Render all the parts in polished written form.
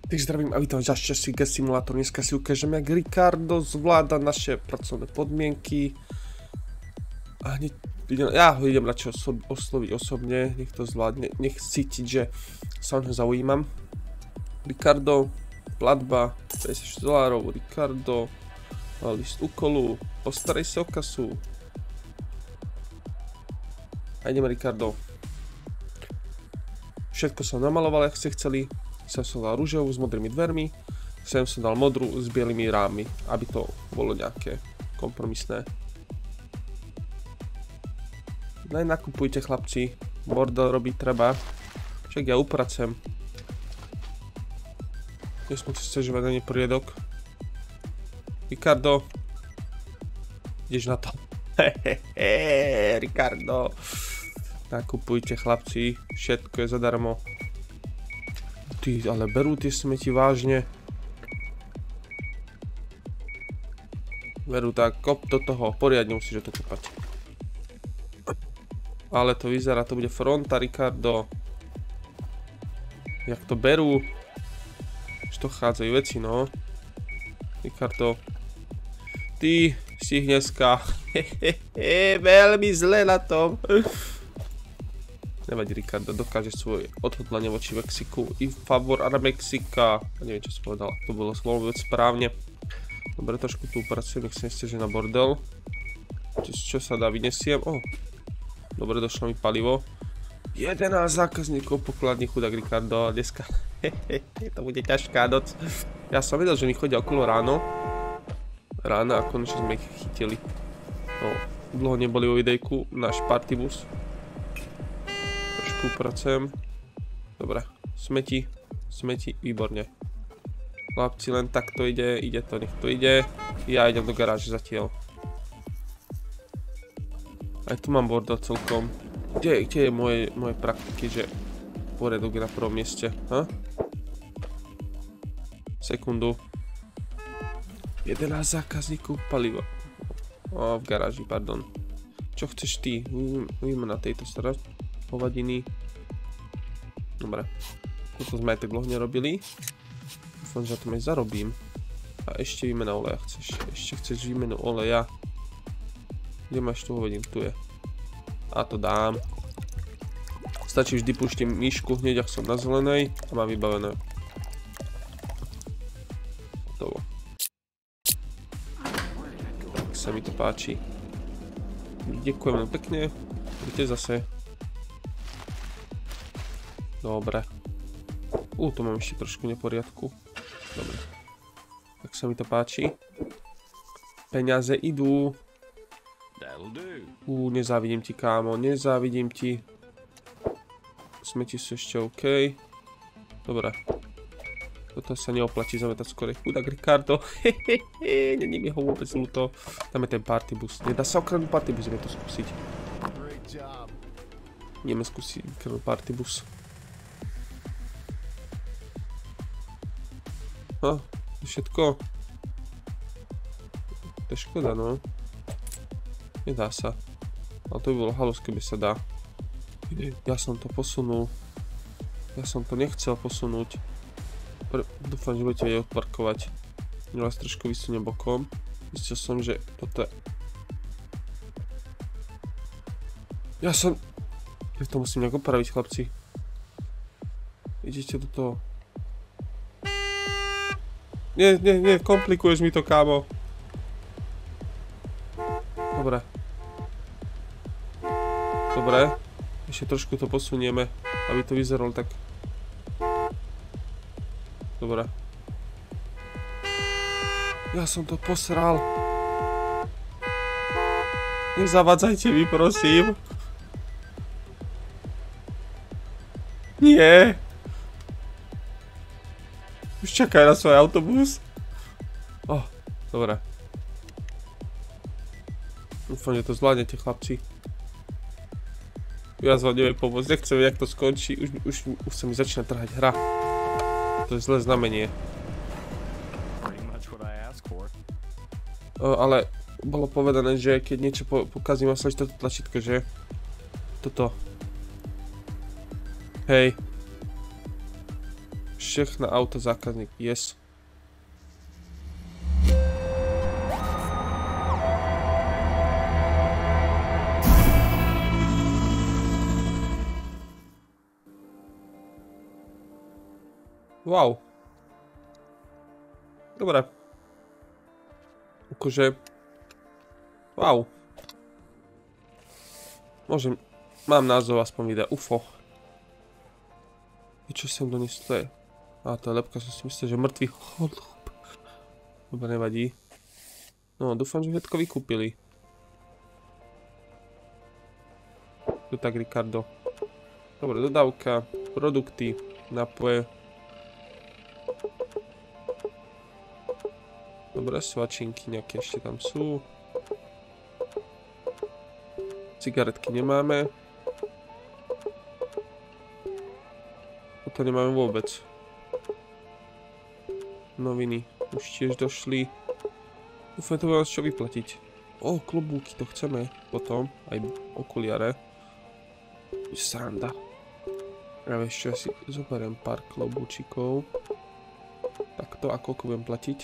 Tak zdravím a vítam vás časí Gas Simulator. Dneska si ukážem, jak Ricardo zvláda naše pracovné podmienky. A hneď, ja ho idem radšej osloviť osobne, nech to zvládne, nech cítiť, že sa o ňo zaujímam. Ricardo, platba, $56, Ricardo, list úkolu, postarej sa o kasu. A ideme, Ricardo. Všetko som namaloval, jak ste chceli. Sem som dal rúžovú s modrými dvermi, sem som dal modrú s bielými rámmi, aby to bolo nejaké kompromisné. Nakupujte, chlapci, bordel robiť treba, však ja upracujem. Nesmú si sťažovať na neporiadok. Ricardo, ideš na to. Hehehe, Ricardo. Nakupujte, chlapci, všetko je zadarmo. Ty, ale berú tie smeti vážne. Berú tak, kop do toho, poriadne musíš to kopať. Ale to vyzerá, to bude fronta, Ricardo. Jak to berú. Už to chádzajú veci, no. Ricardo. Ty si dneska veľmi zle na tom. Nevadí, Ricardo, dokáže svoje odhodlanie voči Mexiku i favor a Mexika. Neviem, čo som povedal, to bolo vôbec správne. Dobre, trošku tu upracujem, nech sa nestiaže na bordel. Čo sa dá, vyniesiem. Dobre, došlo mi palivo. 11 zákazníkov pokladní, chudák Ricardo, dneska to bude ťažká noc. Ja som vedel, že mi chodia okolo ráno a konečne sme ich chytili. Dlho neboli vo videjku, náš partybus. Upracujem. Dobre, smeti, výborne. Chlapci, len tak to ide to, nech to ide. Ja idem do garáže zatiaľ. Aj tu mám bordel celkom. Kde je moje praktiky, že poriadok je na prvom mieste, ha? Sekundu. 11 zákazníkov paliva. V garáži, pardon. Čo chceš ty? Uvidíme na tejto strane. Hovadiny. Dobre. Toto sme aj tak dlho nerobili. Dúfam, že na tom aj zarobím. A ešte výmena oleja chceš. Ešte chceš výmenu oleja. Kde máš tú hovadinu? Tu je. A to dám. Stačí vždy púšťam myšku hneď, ak som na zelenej. A mám vybavené. Hotovo. Tak sa mi to páči. Ďakujem pekne. Vidíte zase. Dobre. To mám ešte trošku neporiadku. Dobre. Tak sa mi to páči. Peniaze idú. Nezávidím ti, kámo, nezávidím ti. Smeti sú ešte OK. Dobre. Toto sa neoplatí zametať skorej. Chudák Ricardo. Není mi ho vôbec ľúto. Tam je ten partybus. Nedá sa okradnúť partybus, ideme to skúsiť. Ideme skúsiť okradnúť partybus. Všetko. To je škoda, no. Nedá sa. Ale to by bolo halus, keby sa dá. Ja som to posunul. Ja som to nechcel posunúť. Dúfam, že budete vedieť odparkovať. Ja vás trošku vysuniem bokom. Zistil som, že toto je... Ja to musím nejak opraviť, chlapci. Idete do toho. Nie, komplikuješ mi to, kámo. Dobre. Ešte trošku to posunieme, aby to vyzeralo tak. Dobre. Ja som to posral. Nezavadzajte mi, prosím. Nie. Už čakaj na svoj autobus. Dobre. Dúfam, že to zvládnete, chlapci. Ja vám neviem pomôcť, nechcem, jak to skončí. Už sa mi začína trhať hra. To je zlé znamenie. Ale bolo povedané, že keď niečo pokazím, mám slačiť toto tlačítko, že? Toto. Hej. Všechna auta zákazník. Yes. Wow. Dobre. Akože... Wow. Môžem... Mám názov aspoň videa. UFO. I čo sem doneslo? A to je lepka, som si myslel, že mŕtvý holub. Dobre, nevadí. No, dúfam, že všetko vykúpili. Tu tak, Ricardo. Dobre, dodávka, produkty, napoje. Dobre, svačinky nejaké ešte tam sú. Cigaretky nemáme. To nemáme vôbec. Noviny už tiež došli. Dúfam, to bude čo vyplatiť. O, klobúky, to chceme potom. Aj okuliare. Sranda. Ja vieš čo, ja si zoberiem pár klobúčikov. Takto, a koľko budem platiť?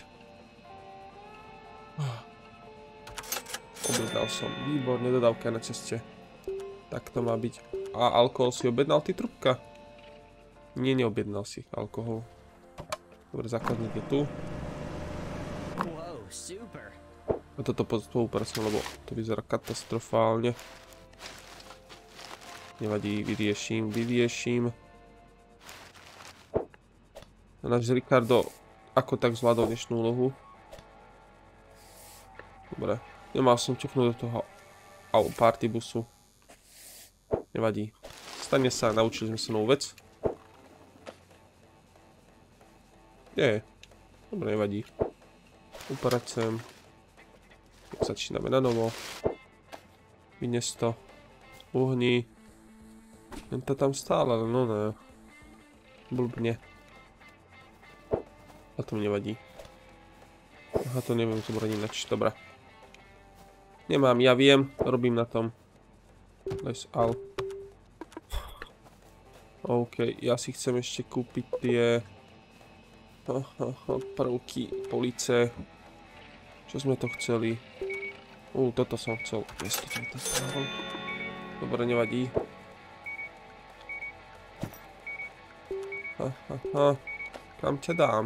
Objednal som. Výborne, dodávka na ceste. Tak to má byť. A alkohol si objednal, ty trubka? Nie, neobjednal si alkohol. Dobre, zákazník je tu. A toto spolupracujem, lebo to vyzerá katastrofálne. Nevadí, vyrieším. A náš Ricardo ako tak zvládol dnešnú úlohu. Dobre, nemal som čeknúť do toho partybusu. Nevadí. Stane sa, naučili sme sa novú vec. Nie, dobre, nevadí. Upracujem. Začíname na novo. Vynes to. Uhni. Len to tam stále, ale no ne. Blbne. A to mi nevadí. Aha, to neviem zobrať inač, dobré. Nemám, ja viem, robím na tom. Les al. OK, ja si chcem ešte kúpiť tie... prvky, police. Čo sme to chceli? Toto som chcel. Dobre, nevadí. Kam ťa dám?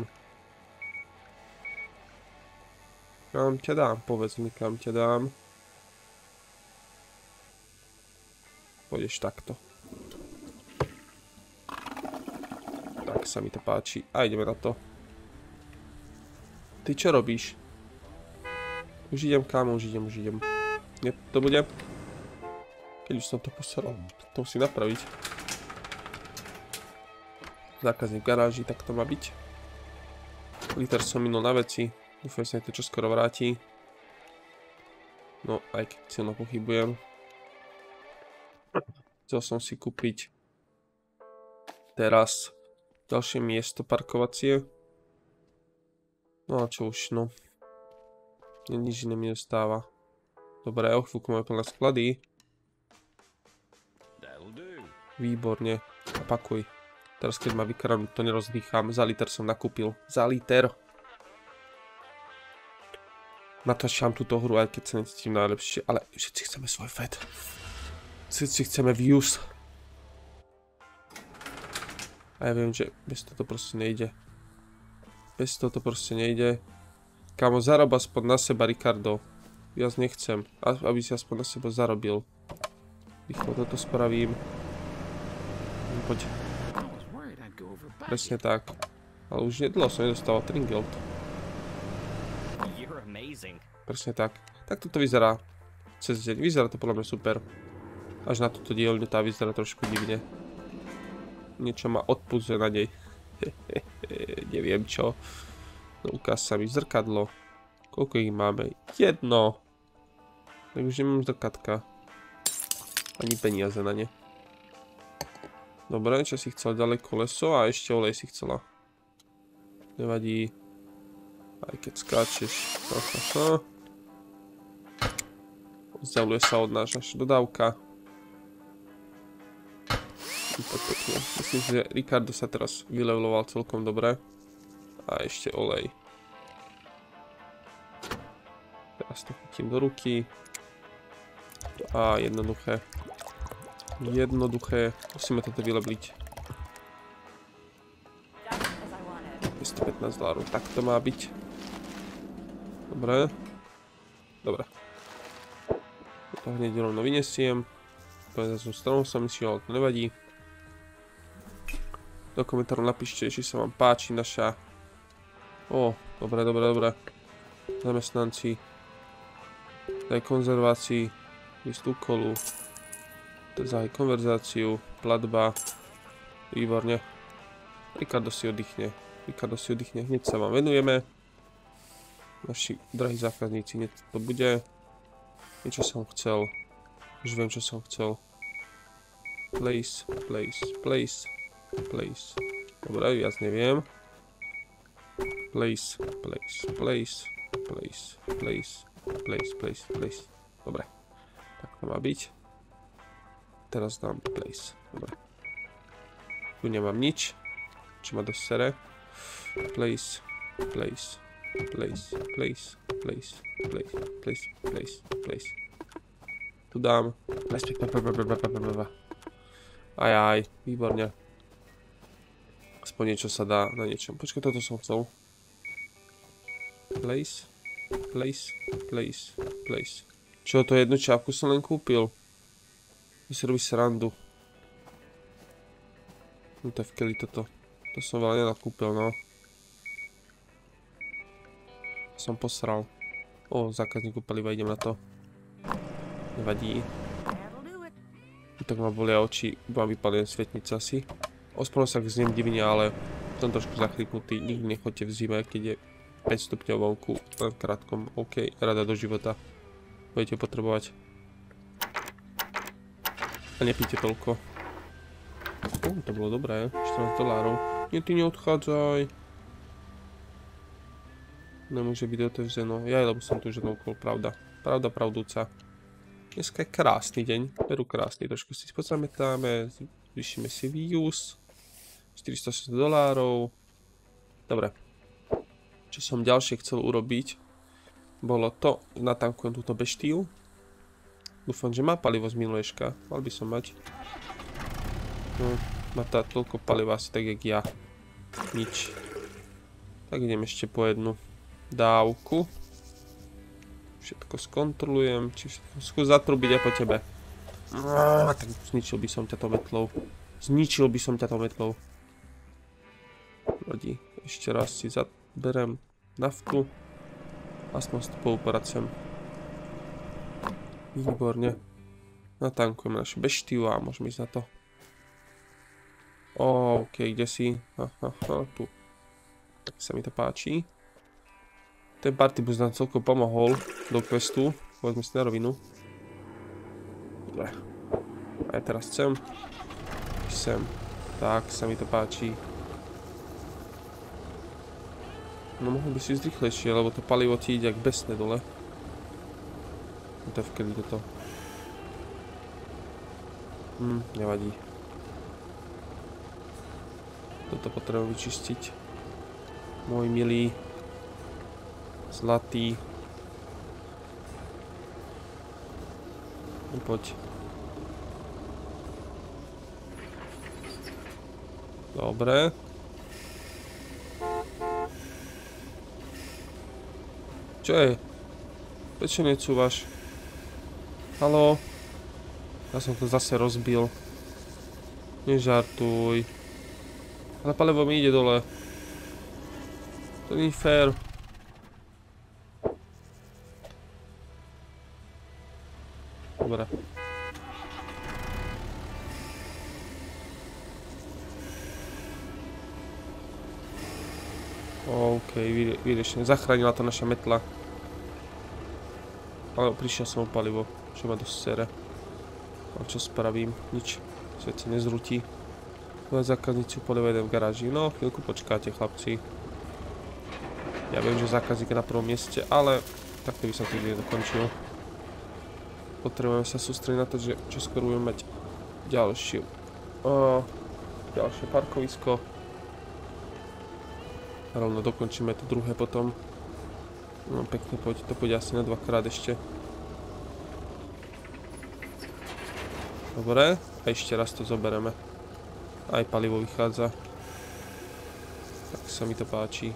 Kam ťa dám? Povedz mi, kam ťa dám. Pôjdeš takto. Tak sa mi to páči. A ideme na to. Ty čo robíš? Už idem, kámo, už idem. Nie, to bude. Keď už som to poseral, to musím napraviť. Zákazník v garáži, tak to má byť. Liter som minul na veci. Dúfam, že sa to čoskoro vráti. No, aj keď silno pochybujem. Chcel som si kúpiť teraz ďalšie miesto parkovacie. No a čo už, no. Nič iné mi nestáva. Dobre, o chvíľku máme plné sklady. Výborne. A pakuj. Teraz keď ma vykradnú, to nerozdýcham. Za liter som nakúpil. Za liter. Natáčam túto hru, aj keď sa necítim najlepšie. Ale všetci chceme svoj fed. Všetci chceme views. A ja viem, že bez toho proste nejde. Bez toho to proste nejde. Kámo, zarob aspoň na seba, Ricardo. Viac nechcem. Aby si aspoň na seba zarobil. Rýchlo toto spravím. Poď. Presne tak. Ale už nedlho som nedostával Tringelt. Presne tak. Tak toto vyzerá cez deň. Vyzerá to podľa mňa super. Až na túto dielňu tá vyzerá trošku divne. Niečo ma odpúzuje na nej. Neviem čo. No, ukáž sa mi zrkadlo. Koľko ich máme? Jedno. Tak už nemám zrkadka. Ani peniaze na ne. Dobre, čo si chcel ďalej koleso a ešte olej si chcela. Nevadí. Aj keď skáčeš. Vzdialuje sa od nás naša dodávka. Tak pekne. Myslím si, že Ricardo sa teraz vyleveloval celkom dobre. A ešte olej. Teraz to chytím do ruky. A jednoduché. Jednoduché. Musíme toto vyleveliť. $215. Tak to má byť. Dobre. Dobre. To hneď rovno vyniesiem. To je zase stranou som išiel, ale to nevadí. Do komentárov napíšte, či sa vám páči naša... dobre. Zamestnanci. Daj konzervácii. List úkolu. Zahaj konverzáciu. Platba. Výborne. Ricardo si oddychne. Hneď sa vám venujeme. Naši drahí zákazníci, hneď to bude. Niečo som chcel. Už viem, čo som chcel. Place. Dobre, viac neviem. Place. Dobre. Tak to má byť. Teraz dám place. Dobre. Tu nemám nič. Čo ma dosť sere. Place. Tu dám. Aj, výborne. Aspoň niečo sa dá na niečom. Počkaj, toto som chcel. Place. Čo, to jednu čapku som len kúpil. To si robí srandu. No to je v keli toto. To som veľa nenakúpil, no. Som posral. Zákazníku paliva, idem na to. Nevadí. Tak ma bolia oči, mám vypalené svetnice asi. Ospravedlňujem sa, ak zniem divne, ale som trošku zachryknutý. Nikdy nechoďte v zime, keď je 5 stupňov vonku. Len v krátkom. OK, rada do života. Budete potrebovať. A nepíte toľko. To bolo dobré. $14. Nie, ty neodchádzaj. Nemôže byť otevřeno. Lebo som tu už okolo, pravda. Pravda pravdúca. Dneska je krásny deň. Veru krásny. Trošku si pozametáme. Zvýšime si views. $460. Dobre. Čo som ďalšie chcel urobiť, bolo to, natankujem túto beštiu. Dúfam, že má palivo z minulejška. Mal by som mať. Má tá toľko paliva asi tak, jak ja. Nič. Tak idem ešte po jednu dávku. Všetko skontrolujem. Či všetko skús zatrubiť aj po tebe. Tak zničil by som ťa to metlou. Vadí. Ešte raz si berem naftu. Aspoň si to poupracem. Výborne. Natankujeme našu beštiu a môžeme ísť na to. OK, kde si? Tu. Tak sa mi to páči. Ten partybus nám celkom pomohol do questu. Povedzme si na rovinu. Dobre. A ja teraz sem. Tak sa mi to páči. No mohol by si ísť rýchlejšie, lebo to palivo ti ide jak besne dole. To je vkedy toto. Nevadí. Toto potrebujem vyčistiť. Môj milý. Zlatý. Poď. Dobre. Čo je? Prečo necúvaš? Haló? Ja som to zase rozbil. Nežartuj. Ale palivo mi ide dole. To nie je fér. Dobre. OK, vyriešené. Zachránila to naša metla. Ale prišiel som o palivo, čo ma dosť sere. Ale čo spravím? Nič. Svet sa nezrutí. Zákazníci polievajú v garáži. No, chvíľku počkáte, chlapci. Ja viem, že zákazník je na prvom mieste, ale takto by sa to nedokončilo. Potrebujeme sa sústrediť na to, že čo skoro budeme mať ďalšiu Ďalšie parkovisko. Rovno dokončíme to druhé potom. No pekne poď, to pôjde asi na 2-krát ešte. Dobre, a ešte raz to zobereme. Aj palivo vychádza. Tak sa mi to páči.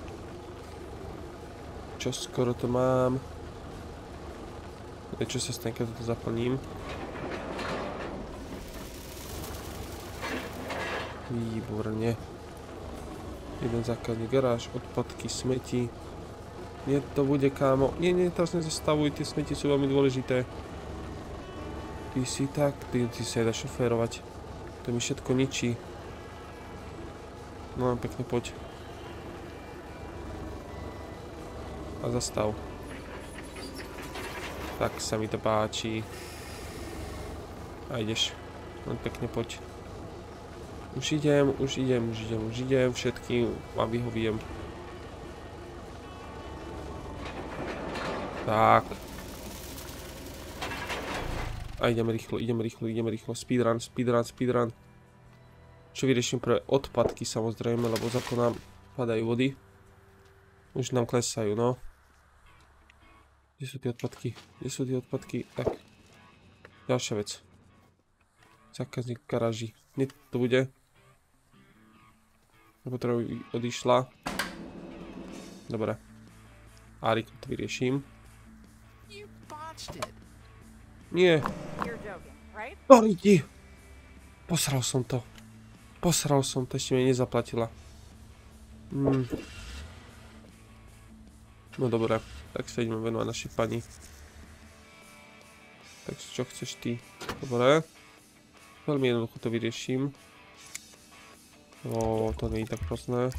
Čo skoro to mám? Čo sa stane, keď to zaplním? Výborne. Jeden zákazník, garáž, odpadky, smeti. Nie to bude, kámo. Nie, teraz nezastavuj, tie smeti sú veľmi dôležité. Ty si tak, ty sa dá šoférovať. To mi všetko ničí. No pekne poď. A zastav. Tak sa mi to páči. A ideš. Len pekne poď. Už idem všetkým a vyhoviem. Tak. A ideme rýchlo. Speedrun. Čo vyriešim pre odpadky samozrejme, lebo za to nám padajú vody. Už nám klesajú, no. Kde sú tie odpadky? Tak. Ďalšia vec. Zákazník v garáži. Nie to bude. Potrebujem odišla. Dobre. A rýchlo to vyrieším. Nie. Ti. Posral som to, ešte mi nezaplatila. No dobré, tak sa ideme venovať našej pani. Takže čo chceš ty? Dobre. Veľmi jednoducho to vyrieším. To nie je tak prosné.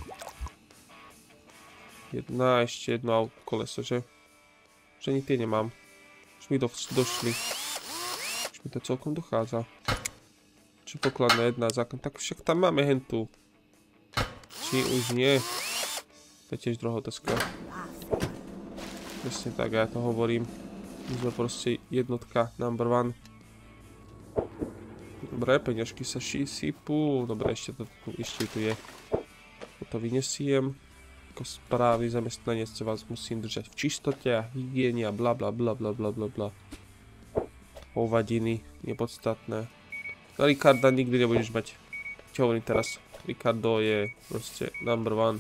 Ešte jedno koleso, že? Že ani tie nemám. Už mi došli. Už mi to celkom dochádza. Čo pokladná jedna zákon. Tak však tam máme hentu. Či už nie? To je tiež drohoteska. Presne tak, ja to hovorím. My sme proste jednotka, number one. Dobre, peňažky sa sypú. Dobre, ešte tu je. To vyniesiem. Ako správny zamestnanec vás musím držať v čistote a hygiene a bla bla bla bla bla bla bla. Hovadiny, nepodstatné. Na Ricarda nikdy nebudeš mať. Čo hovorím teraz? Ricardo je proste number one.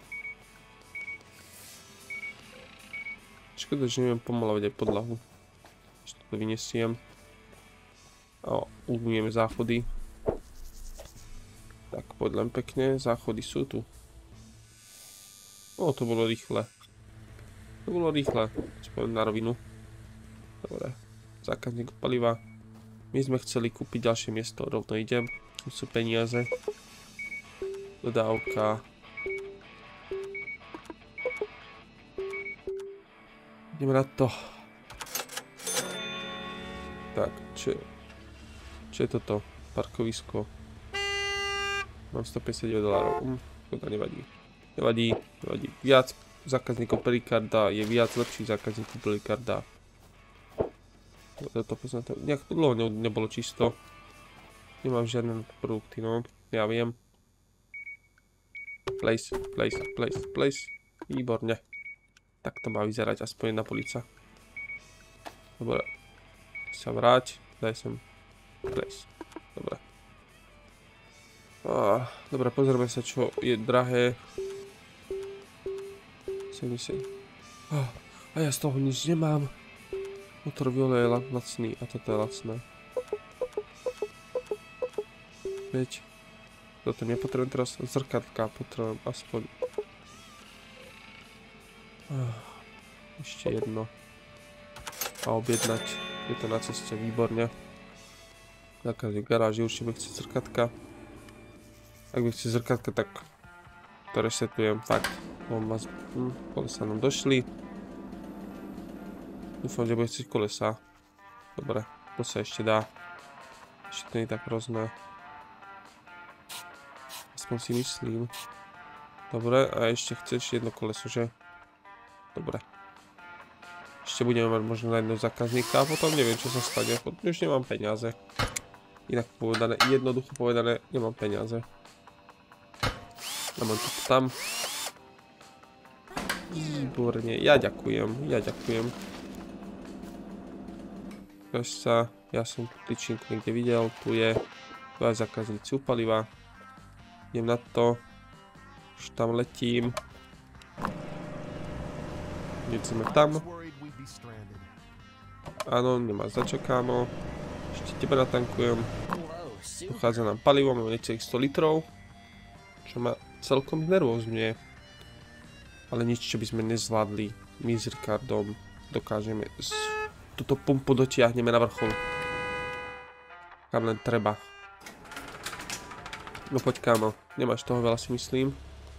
Škoda, že neviem pomalovať aj podlahu. Ešte to vyniesiem. A umyjeme záchody. Tak, poď len pekne. Záchody sú tu. To bolo rýchle. Čo poviem na rovinu. Dobre. Zákazník paliva. My sme chceli kúpiť ďalšie miesto. Rovno idem. Tu sú peniaze. Dodávka. Ideme na to. Tak, čo je toto? Parkovisko. Mám $159. Škoda, nevadí. Nevadí. Viac zákazníkov pre Ricarda je viac lepších zákazníkov pre Ricarda. Toto poznám, nejak dlho nebolo čisto. Nemám žiadne produkty, no. Ja viem. Place. Výborne. Tak to má vyzerať aspoň jedna polica. Dobre. Sa vráť. Daj sem. Place. Dobre. Dobre, pozrieme sa, čo je drahé. 70. A ja z toho nič nemám. Motor Viola je lacný a toto je lacné. Veď. Toto nepotrebujem teraz zrkadlá, potrebujem aspoň. Ešte jedno. A objednať. Je to na ceste, výborne. Zákazník v garáži určite by chce zrkadka. Ak by chce zrkadka, tak to resetujem, fakt. Kolesa nám došli. Dúfam, že bude chcieť kolesa. Dobre, to sa ešte dá. Ešte to nie je tak hrozné. Aspoň si myslím. Dobre, a ešte chceš jedno koleso, že? Dobre. Ešte budeme mať možno na jedného zákazníka a potom neviem, čo sa stane. Už nemám peniaze. Inak povedané, jednoducho povedané, nemám peniaze. Mám to tam. Výborne, ja ďakujem. Ukáž sa, ja som tú tyčinku niekde videl, tu je. Tu aj zákazníci u paliva. Idem na to. Už tam letím. Ideme tam. Áno, nemáš začakámo. Ešte teba natankujem. Dochádza nám palivo, máme necelých 100 litrov. Čo ma celkom nervózňuje. Ale nič, čo by sme nezvládli. My s Ricardom dokážeme. Túto pumpu dotiahneme na vrchol. Kam len treba. No poď kámo, nemáš toho veľa si myslím.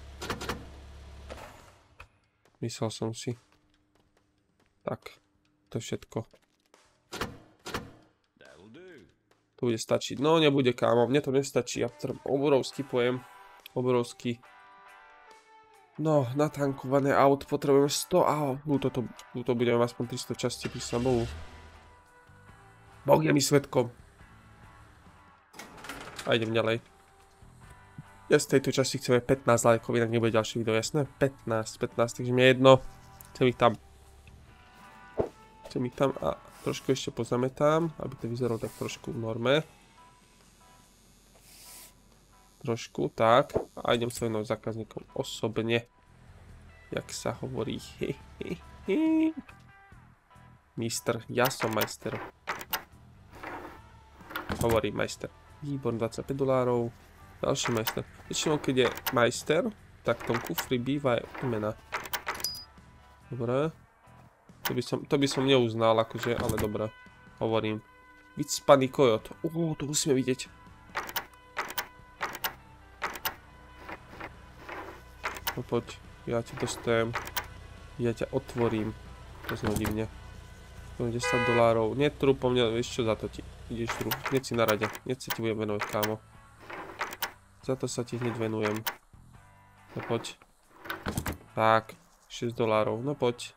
Myslel som si. Tak, to je všetko. To bude stačiť. No nebude kámo, mne to nestačí. Ja potrebujem obrovský pojem. Obrovský. No, natankované aut potrebujeme 100 aut. Tuto budeme aspoň 300 časti, prísam Bohu. Boh je mi svedkom. A idem ďalej. Ja z tejto časti chceme 15 lajkov, inak nebude ďalšie video, jasné? 15, takže mi je jedno. Chcem ich tam a trošku ešte pozametám, aby to vyzeralo tak trošku v norme. Trošku, tak. A idem sa venovať zákazníkom osobne. Jak sa hovorí. Mister, ja som majster. Hovorí majster. Výborný, 25 $. Ďalší majster. Väčšinou, keď je majster, tak v tom kufri býva aj odmena. Dobre. To by som neuznal, akože, ale dobre. Hovorím. Vycpaný kojot. To musíme vidieť. No poď, ja ti dostajem. Ja ťa otvorím. To znovu divne. 10 $. Netru po mne, vieš čo, za to ti ideš tru. Hneď si na rade. Hneď sa ti budem venovať, kámo. Za to sa ti hneď venujem. No poď. Tak, 6 $. No poď.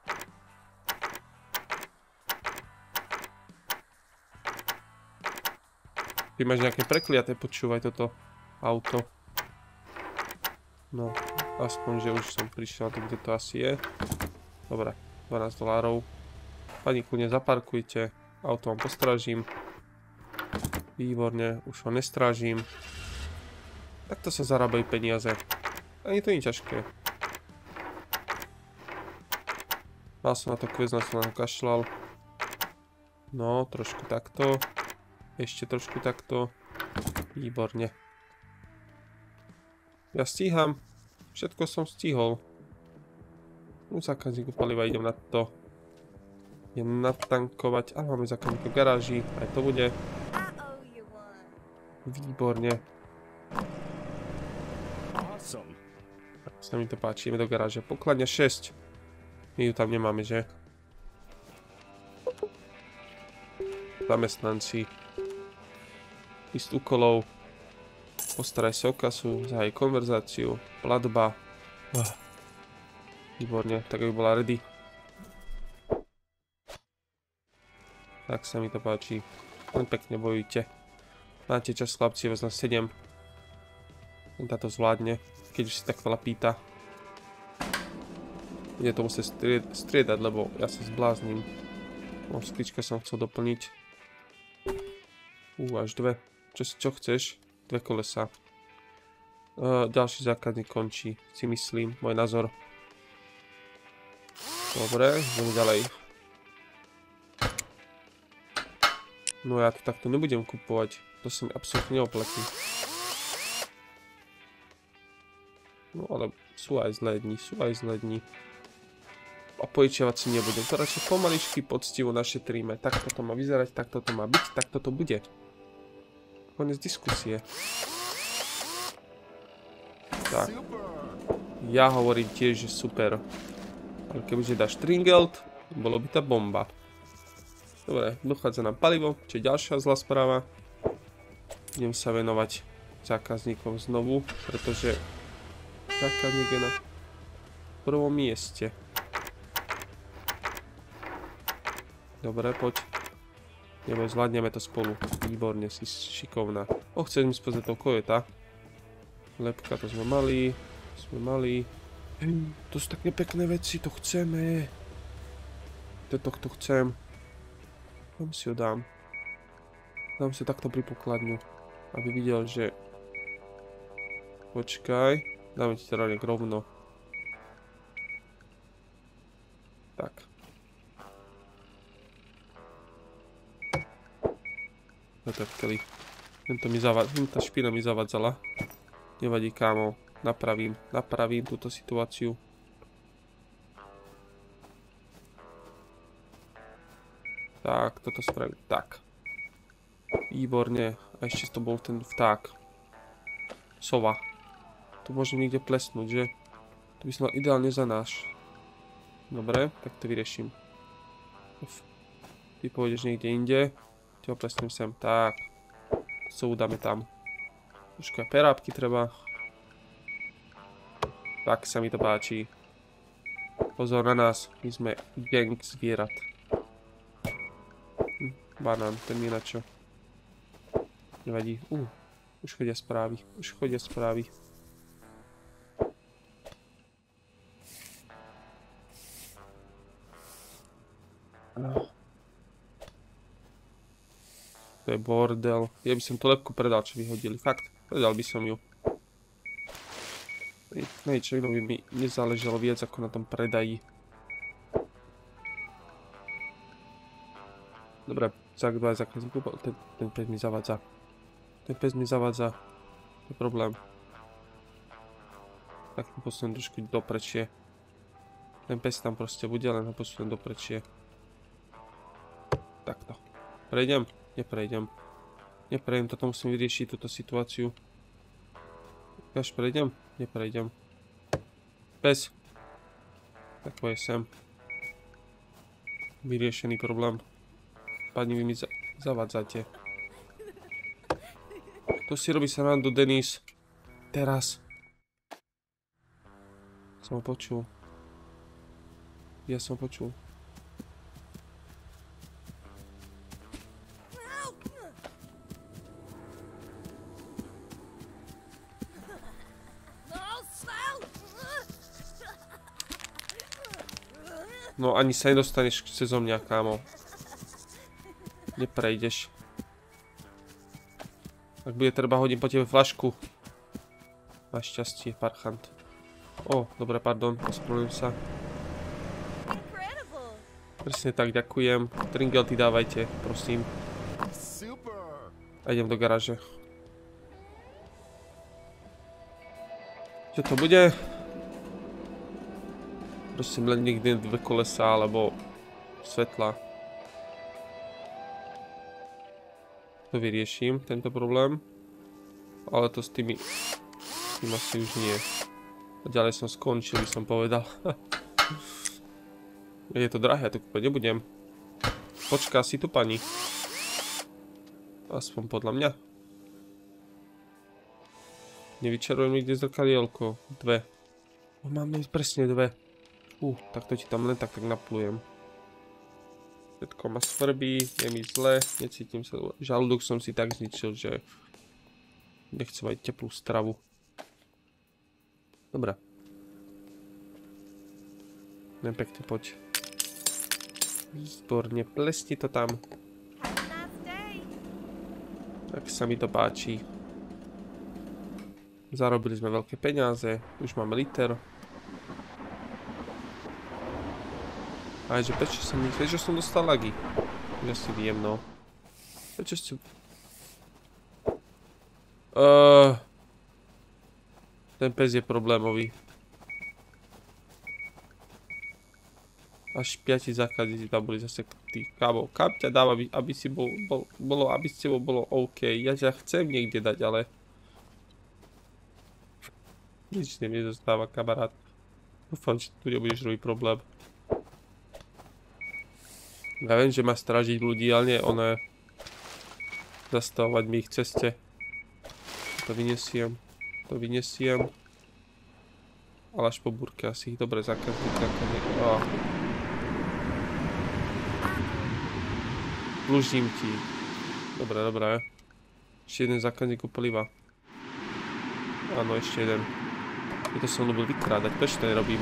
Ty máš nejaké prekliaté, počúvaj toto auto. No, aspoň, že už som prišiel na to, kde to asi je. Dobre, 12 $. Pani, kľudne zaparkujte. Auto vám postrážim. Výborne, už ho nestrážim. Takto sa zarábajú peniaze. Ani to nie je ťažké. Mal som na to quest, som na to kašľal. No, trošku takto. Ešte trošku takto. Výborne. Ja stíham. Všetko som stihol. U zákazníku paliva idem na to. Idem natankovať. Ale máme zákazníka v garáži. Aj to bude. Výborne. Tak sa mi to páči. Ideme do garáže. Pokladňa 6. My ju tam nemáme, že? Zamestnanci. List úkolov. Postaraj sa o kasu. Zahaj konverzáciu. Platba. Výborne. Tak aby bola ready. Tak sa mi to páči. Len pekne bojujte. Máte čas, chlapci, vás na 7. On táto zvládne, keď už si tak veľa pýta. Bude to musieť striedať, lebo ja sa zblázním. Sklička som chcel doplniť. Až 2. Čo chceš? 2 kolesa. Ďalší zákazník končí, si myslím, môj názor. Dobre, ideme ďalej. No ja to takto nebudem kupovať. To sa mi absolútne neoplatí. No ale sú aj zlé dni, A požičiavať si nebudem. To radšej pomaličky poctivo našetríme. Takto to má vyzerať, takto to má byť, takto to bude. Konec diskusie. Tak. Ja hovorím tiež, že super. Ale kebyže dáš Tringelt, bolo by tá bomba. Dobre, dochádza nám palivo, čo je ďalšia zlá správa. Idem sa venovať zákazníkom znovu, pretože zákazník je na prvom mieste. Dobre, poď. Zvládneme to spolu. Výborne, si šikovná. Chcem mi spozrieť toho kojeta. Lepka, to sme mali. To sú také pekné veci, to chceme. To chcem. Tam si ho dám. Dám si takto pri pokladňu. Aby videl, že... Počkaj. Dáme ti teda nejak rovno. Tak. Zatrkeli. Tá špina mi zavadzala. Nevadí, kámo. Napravím túto situáciu. Tak, toto spravím. Tak. Výborne. A ešte to bol ten vták. Sova. Tu môžem niekde plesnúť, že? To by som mal ideálne za náš. Dobre, tak to vyrieším. Ty pôjdeš niekde inde. Ty ho plesnem sem. Tak. Sovu dáme tam. Trošku aj perábky treba. Tak sa mi to páči. Pozor na nás. My sme gang zvierat. Banán, ten mi na čo. Nevadí. Už chodia správy. To je bordel. Ja by som tú lepku predal, čo vyhodili. Fakt, predal by som ju. Niečo by mi nezáležalo viac ako na tom predaji. Dobre, za 2 zákazníkov. Ten pes mi zavádza. To je problém. Tak ho posuniem trošku doprečie. Ten pes tam proste bude, len ho posuniem doprečie. Takto. Prejdem? Neprejdem, toto musím vyriešiť, túto situáciu. Až prejdem? Neprejdem. Pes. Tak poje sem. Vyriešený problém. Pani, vy mi zavádzate. To si robí srandu, Denis. Teraz. Som ho počul. Ja som počul. No ani sa nedostaneš cezo mňa, kámo. Neprejdeš. Ak bude treba, hodím po tebe flašku. Našťastie, parchant. Dobre, pardon, ospravedlňujem sa. Presne tak, ďakujem. Tringelty dávajte, prosím. A idem do garáže. Čo to bude? Prosím, len niekde 2 kolesa, alebo svetla. To vyrieším, tento problém. Ale to s tým asi už nie. A ďalej som skončil, by som povedal. Je to drahé, ja to kúpať nebudem. Počká si tu, pani. Aspoň podľa mňa. Nevyčarujem nikde zrkadielko. 2. Máme presne 2. Tak to ti tam len tak naplujem. Všetko ma svrbí, je mi zle, necítim sa. Žalúdok som si tak zničil, že nechcem aj teplú stravu. Dobre. Len pekne poď. Výborne, plesni to tam. Tak sa mi to páči. Zarobili sme veľké peniaze, už máme liter. Aj že prečo som dostal lagy? Ja si viem, no. Prečo si... Ten pes je problémový. Až 5 zákazníci tam boli zase tí. Kámo, kam ťa dám, aby si aby s tebou bolo OK. Ja ťa chcem niekde dať, ale... Nič mi nezostáva, kamarát. Dúfam, že tu nebudeš robiť problém. Ja viem, že má strážiť ľudí, ale nie ono zastavovať mi ich ceste. To vyniesiem. Ale až po búrke asi ich dobre zakazník. Dlužím ti. Dobre, dobre. Ešte jeden zákazník paliva. Áno, ešte jeden. Je to som ľúbil vykrádať, prečo to nerobím?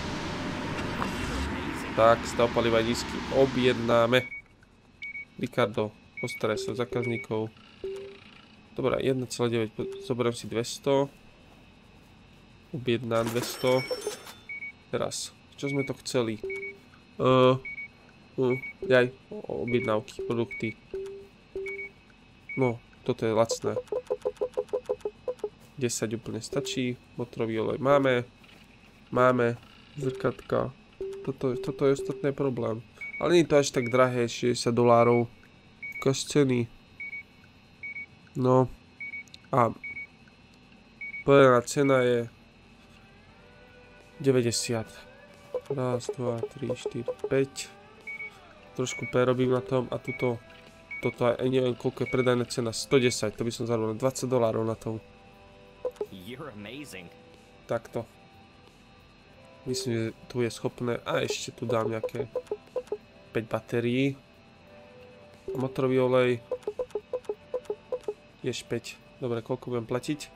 Tak, stav paliva je nízky. Objednáme. Ricardo, postaraj sa o zákazníkov. Dobre, 1,9, zoberiem si 200. Objednám 200. Teraz, čo sme to chceli? Objednávky, produkty. No, toto je lacné. 10 úplne stačí. Motorový olej máme. Máme. Zrkatka. Toto je ostatný problém. Ale nie je to až tak drahé, $60. Ukáž ceny. No. A povedaná cena je 90. Raz, 2, 3, 4, 5. Trošku prerobím na tom a toto aj neviem koľko je predajná cena. 110, to by som zarobil $20 na tom. Takto. Myslím, že tu je schopné. A ešte tu dám nejaké 5 batérií. Motorový olej. Ješ 5. Dobre, koľko budem platiť?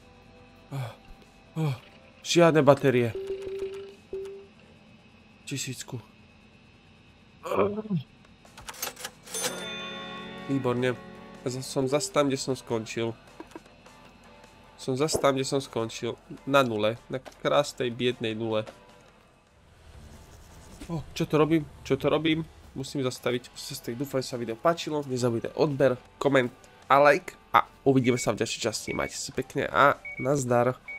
Žiadne batérie. 1000. Výborne. Som zase tam, kde som skončil. Na nule. Na krásnej, biednej nule. Čo to robím? Musím zastaviť. Dúfam, že sa video páčilo. Nezabudnite odber, koment a like. A uvidíme sa v ďalšej časti. Majte sa pekne a nazdar.